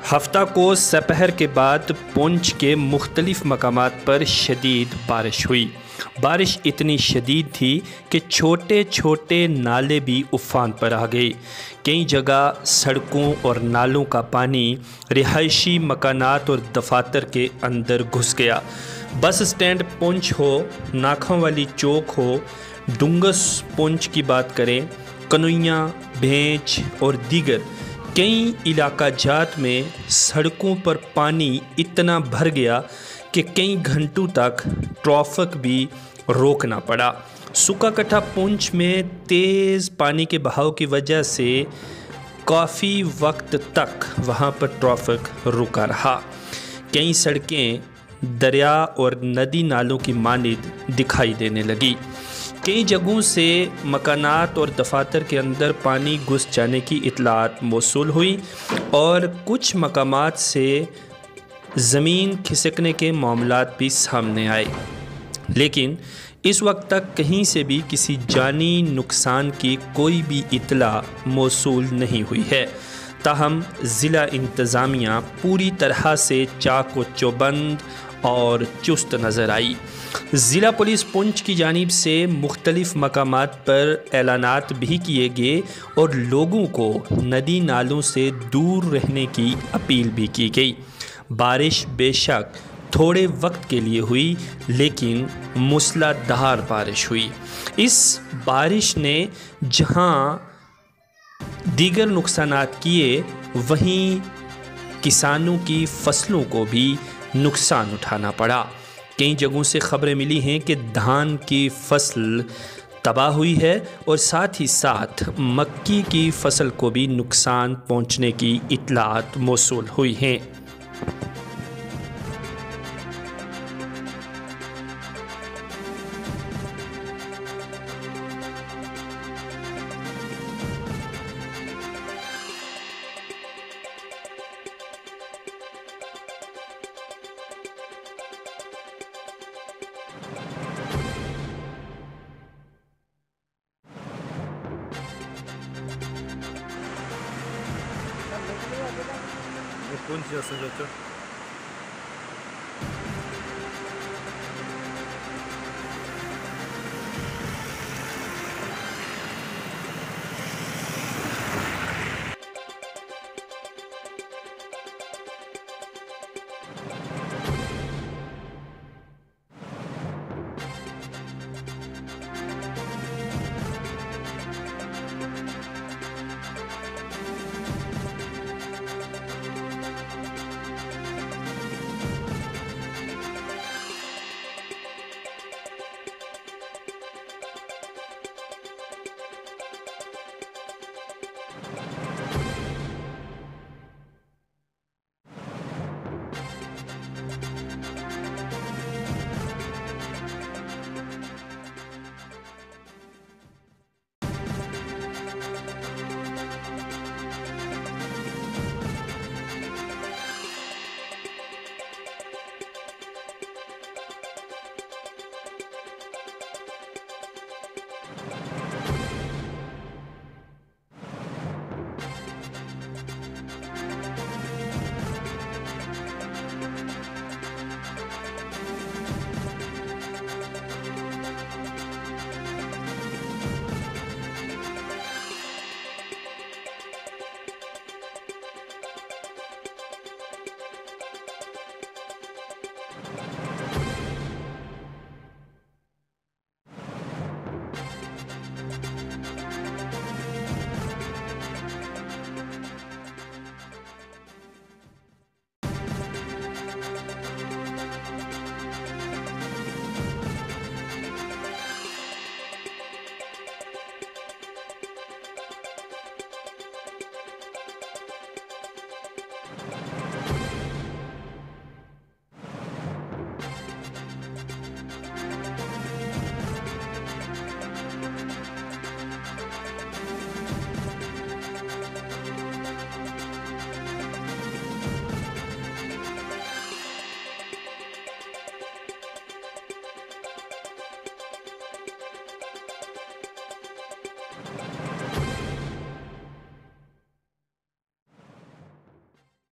हफ्ता को सपहर के बाद पुंछ के मुख्तलिफ मकामात पर शदीद बारिश हुई। बारिश इतनी शदीद थी कि छोटे छोटे नाले भी उफान पर आ गए। कई जगह सड़कों और नालों का पानी रिहायशी मकानात और दफातर के अंदर घुस गया। बस स्टैंड पुंछ हो, नाखों वाली चौक हो, डुंगस पुंछ की बात करें, कनुइयाँ, भेंच और दीगर कई इलाका जात में सड़कों पर पानी इतना भर गया कि कई घंटों तक ट्रैफिक भी रोकना पड़ा। सूखा कट्टा पुंछ में तेज़ पानी के बहाव की वजह से काफ़ी वक्त तक वहाँ पर ट्रैफिक रुका रहा। कई सड़कें दरिया और नदी नालों की मानिद दिखाई देने लगी। कई जगहों से मकानात और दफातर के अंदर पानी घुस जाने की इतलात मौसूल हुई और कुछ मकामात से ज़मीन खिसकने के मामलात भी सामने आए, लेकिन इस वक्त तक कहीं से भी किसी जानी नुकसान की कोई भी इतला मौसूल नहीं हुई है। ताहम ज़िला इंतज़ामिया पूरी तरह से चाक व चौबंद और चुस्त नज़र आई। ज़िला पुलिस पुंछ की जानिब से मुख्तलिफ मकामात पर ऐलानात भी किए गए और लोगों को नदी नालों से दूर रहने की अपील भी की गई। बारिश बेशक थोड़े वक्त के लिए हुई, लेकिन मूसलाधार बारिश हुई। इस बारिश ने जहां दीगर नुकसानात किए, वहीं किसानों की फसलों को भी नुकसान उठाना पड़ा। कई जगहों से खबरें मिली हैं कि धान की फसल तबाह हुई है और साथ ही साथ मक्की की फसल को भी नुकसान पहुंचने की इतलात मौसूल हुई हैं। पुंछ असं जातं